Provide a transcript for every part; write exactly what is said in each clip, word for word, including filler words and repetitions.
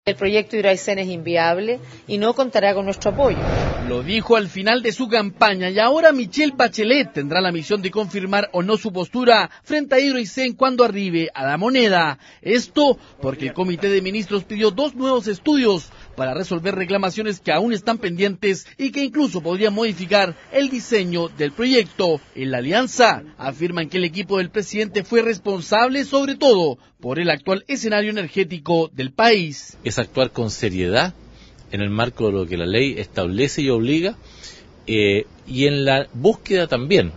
El proyecto Hidroaicén es inviable y no contará con nuestro apoyo. Lo dijo al final de su campaña y ahora Michelle Bachelet tendrá la misión de confirmar o no su postura frente a Hidroaicén cuando arribe a la moneda. Esto porque el Comité de Ministros pidió dos nuevos estudios para resolver reclamaciones que aún están pendientes y que incluso podrían modificar el diseño del proyecto. En la alianza afirman que el equipo del presidente fue responsable sobre todo por el actual escenario energético del país. Es actuar con seriedad en el marco de lo que la ley establece y obliga, eh, y en la búsqueda también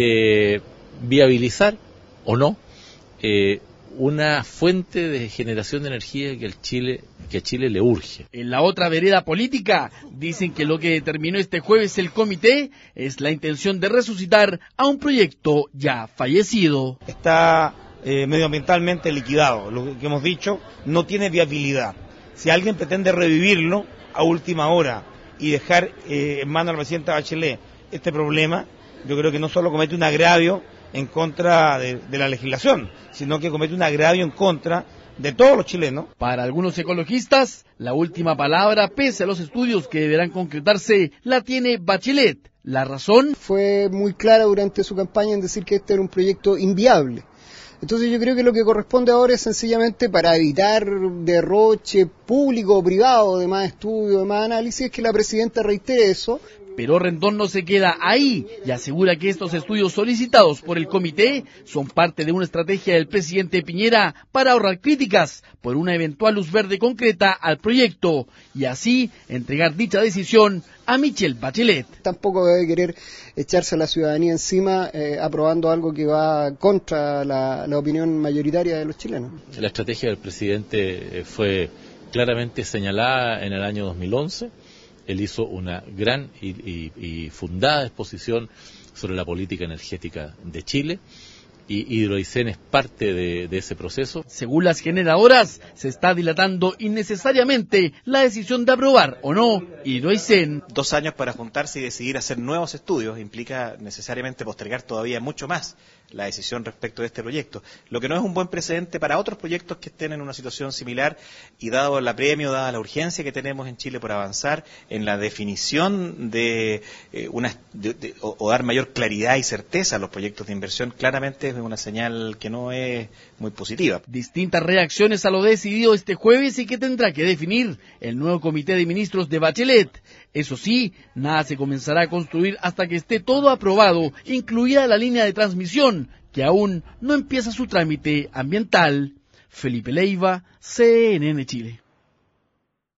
de viabilizar o no eh, una fuente de generación de energía que, el Chile, que a Chile le urge. En la otra vereda política, dicen que lo que determinó este jueves el comité es la intención de resucitar a un proyecto ya fallecido. Está eh, medioambientalmente liquidado, lo que hemos dicho, no tiene viabilidad. Si alguien pretende revivirlo a última hora y dejar eh, en manos de la presidenta Bachelet este problema, yo creo que no solo comete un agravio en contra de, de la legislación, sino que comete un agravio en contra de todos los chilenos. Para algunos ecologistas, la última palabra, pese a los estudios que deberán concretarse, la tiene Bachelet. ¿La razón? Fue muy clara durante su campaña en decir que este era un proyecto inviable. Entonces yo creo que lo que corresponde ahora es sencillamente, para evitar derroche público o privado de más estudio, de más análisis, que la presidenta reitere eso. Pero Rendón no se queda ahí y asegura que estos estudios solicitados por el comité son parte de una estrategia del presidente Piñera para ahorrar críticas por una eventual luz verde concreta al proyecto y así entregar dicha decisión a Michelle Bachelet. Tampoco debe querer echarse a la ciudadanía encima eh, aprobando algo que va contra la, la opinión mayoritaria de los chilenos. La estrategia del presidente fue claramente señalada en el año dos mil once. Él hizo una gran y, y, y fundada exposición sobre la política energética de Chile y Hidroaicén es parte de, de ese proceso. Según las generadoras, se está dilatando innecesariamente la decisión de aprobar o no Hidroaicén. Dos años para juntarse y decidir hacer nuevos estudios implica necesariamente postergar todavía mucho más la decisión respecto de este proyecto, lo que no es un buen precedente para otros proyectos que estén en el situación similar y dado el apremio, dada la urgencia que tenemos en Chile por avanzar en la definición de, eh, una, de, de o, o dar mayor claridad y certeza a los proyectos de inversión, claramente es una señal que no es muy positiva. Distintas reacciones a lo decidido este jueves y que tendrá que definir el nuevo comité de ministros de Bachelet. Eso sí, nada se comenzará a construir hasta que esté todo aprobado, incluida la línea de transmisión, que aún no empieza su trámite ambiental. Felipe Leiva, C N N Chile.